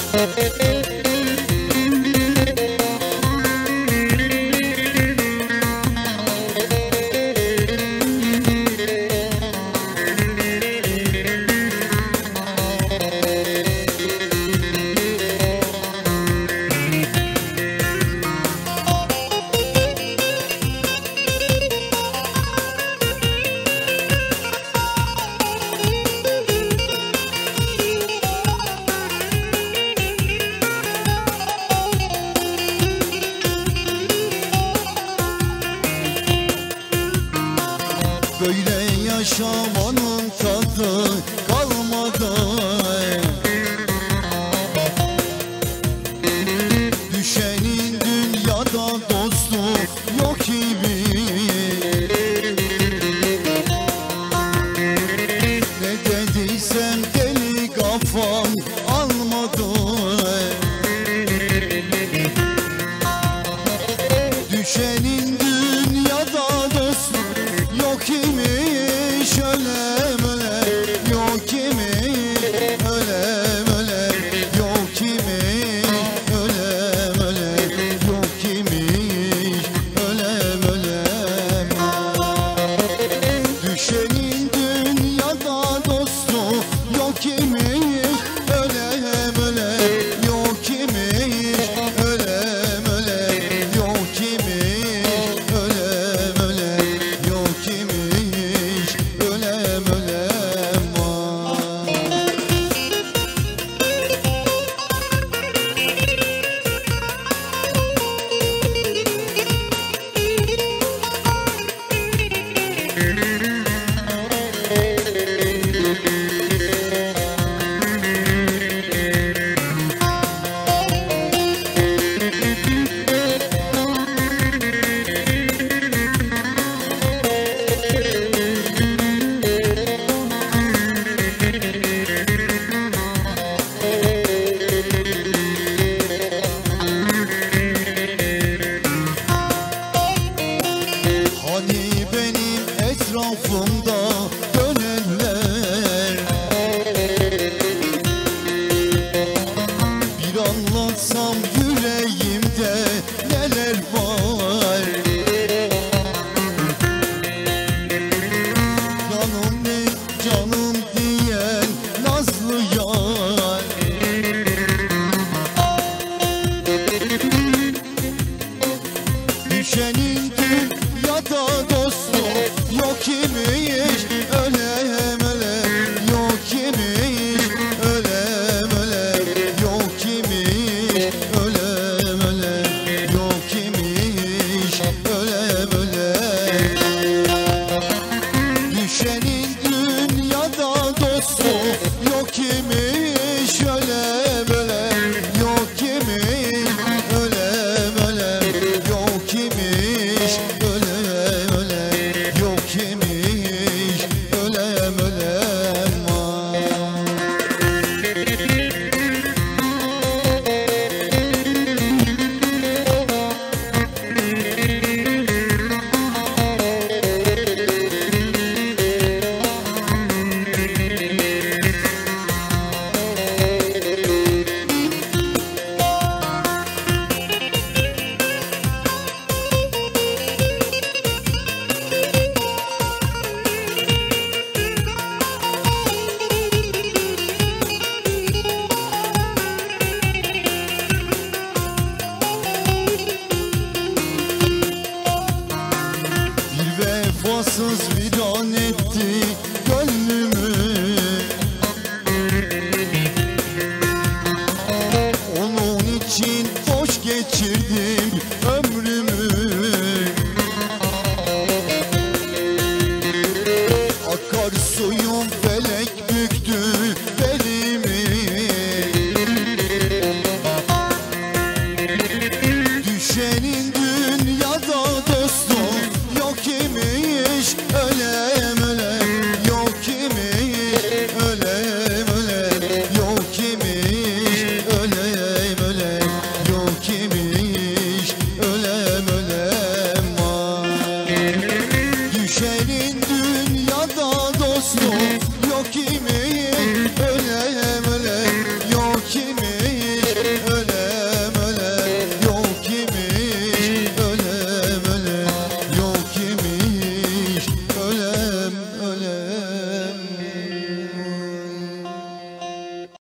Böyle yaşamanın tadı kalmadı. Düşenin dünyada dostu yok gibi. Ne dediysem deli kafam almadı. Düşenin dünyada dostu yok imiş, ölem ölem yok imiş, ölem ölem yok imiş, ölem ölem yok imiş, ölem ölem. Düşenin dünyada dostu yok imiş, ölem ölem yok imiş, ölem ölem yok imiş, ölem ölem yok imiş, ölem ölem var. Hani benim etrafımda dönenler, bir anlatsam yüreğimde neler var. Canım ne canım diyen nazlı yar. Düşenin dünyada dostu yok imiş, ölem ölem yok imiş, ölem ölem yok imiş, ölem ölem yok imiş, ölem ölem. Düşenin dünyada dostu yok imiş, ölem ölem yok imiş, ölem ölem yok imiş, ölem ölem yok imiş, ölem ölem var. Bir vefasız viran etti gönlümü. Onun için boş geçirdim ömrümü. Akarsuyum felek büktü belimi. Düşenin dünyada dostu yok imiş, ölem ölem yok imiş, ölem ölem yok imiş, ölem ölem yok imiş, ölem ölem var. Düşenin dünyada dostu yok imiş,